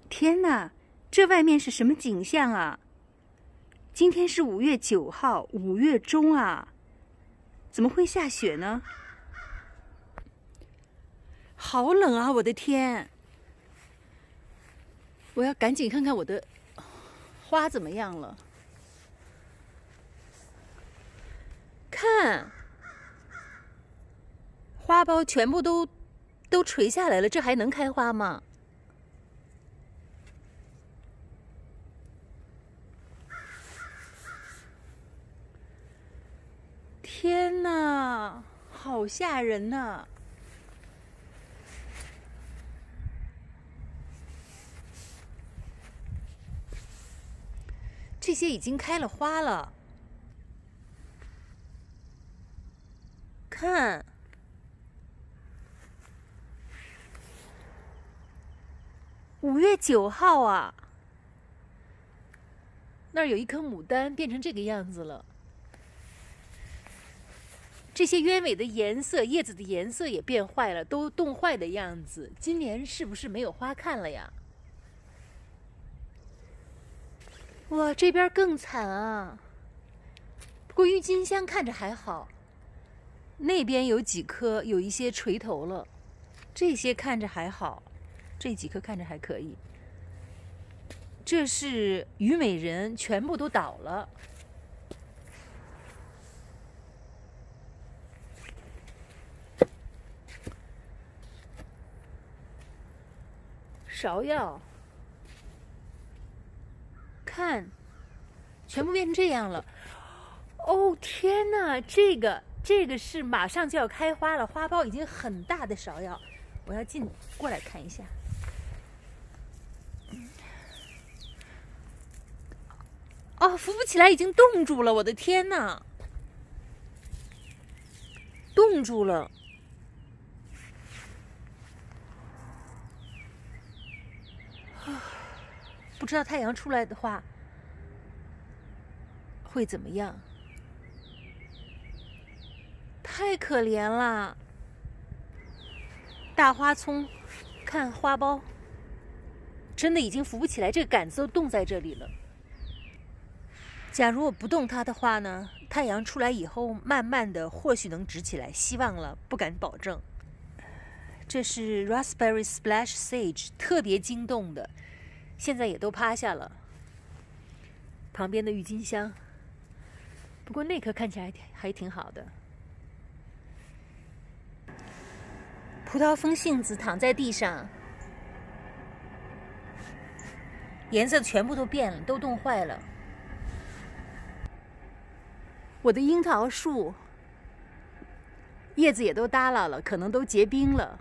天哪，这外面是什么景象啊？今天是5月9号，5月中啊，怎么会下雪呢？好冷啊，我的天！我要赶紧看看我的花怎么样了。看，花苞全部都垂下来了，这还能开花吗？天哪，好吓人呐！这些已经开了花了，看，5月9号啊，那儿有一颗牡丹变成这个样子了。这些鸢尾的颜色，叶子的颜色也变坏了，都冻坏的样子。今年是不是没有花看了呀？哇，这边更惨啊！不过郁金香看着还好，那边有几棵有一些垂头了，这些看着还好，这几棵看着还可以。这是虞美人，全部都倒了。芍药，看，全部变成这样了。哦天哪，这个是马上就要开花了，花苞已经很大的芍药。我要进过来看一下。哦，扶不起来，已经冻住了！我的天哪，冻住了。不知道太阳出来的话会怎么样？太可怜了！大花葱，看花苞，真的已经扶不起来，这个杆子都冻在这里了。假如我不动它的话呢，太阳出来以后，慢慢的或许能直起来，希望了，不敢保证。这是 Raspberry Splash Sage， 特别惊动的。现在也都趴下了。旁边的郁金香，不过那棵看起来还挺好的。葡萄风信子躺在地上，颜色全部都变了，都冻坏了。我的樱桃树叶子也都耷拉了，可能都结冰了。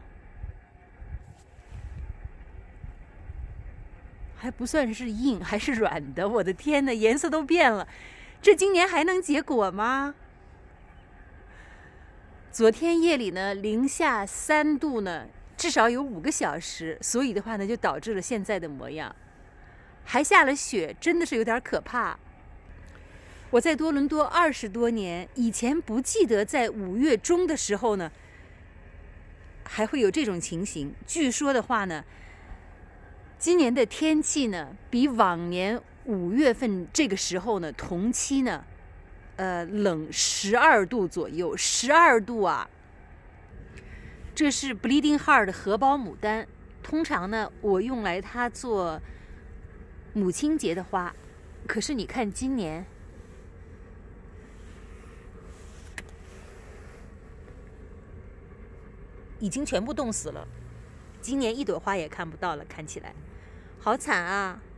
还不算是硬，还是软的。我的天哪，颜色都变了，这今年还能结果吗？昨天夜里呢，零下3度呢，至少有5个小时，所以的话呢，就导致了现在的模样。还下了雪，真的是有点可怕。我在多伦多20多年，以前不记得在5月中的时候呢，还会有这种情形。据说的话呢，今年的天气呢，比往年5月份这个时候呢，同期呢，冷12度左右，12度啊！这是 Bleeding Heart 的荷包牡丹，通常呢，我用来它做母亲节的花。可是你看今年，已经全部冻死了，今年一朵花也看不到了，看起来好惨啊！